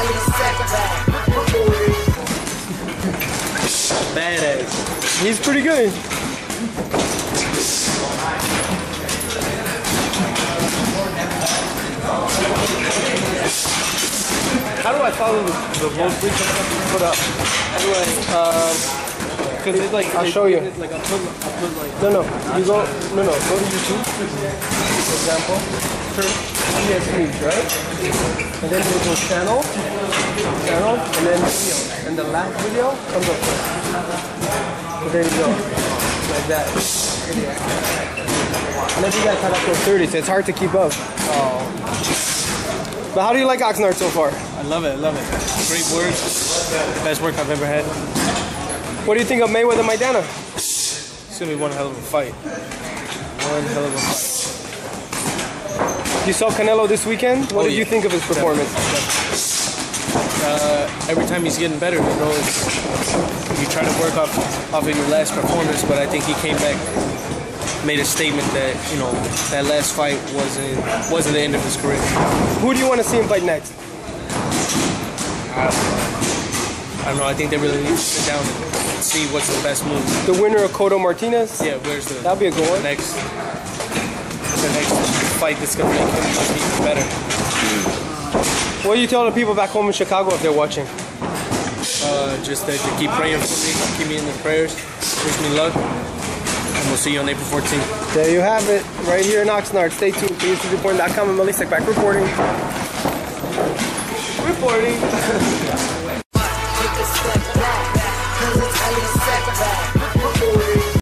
Badass. He's pretty good. How do I follow the most recent stuff you put up? How do I, because it's like, I'll show you. Like, I'll put like... No, you go, go to YouTube, for example, search EsNews, right? And then you go channel, and then video. And the last video comes up first. So there you go. Like that. And then you guys had up to 30, so it's hard to keep up. Oh. But how do you like Oxnard so far? I love it, Great work. Best work I've ever had. What do you think of Mayweather Maidana? It's gonna be one hell of a fight. One hell of a fight. You saw Canelo this weekend? What did you think of his performance? Every time he's getting better, you try to work off of your last performance, but I think he came back, made a statement that that last fight wasn't the end of his career. Who do you want to see him fight next? I don't know. I think they really need to sit down and see what's the best move. The winner of Cotto Martinez? Yeah, where's the... That'll be a good one. The next fight that's going to make him even better. What do you tell the people back home in Chicago if they're watching? Just to keep praying for me, keep me in the prayers, wish me luck, and we'll see you on April 14th. There you have it, right here in Oxnard. Stay tuned to EsNewsReporting.com and Felix back reporting. Reporting.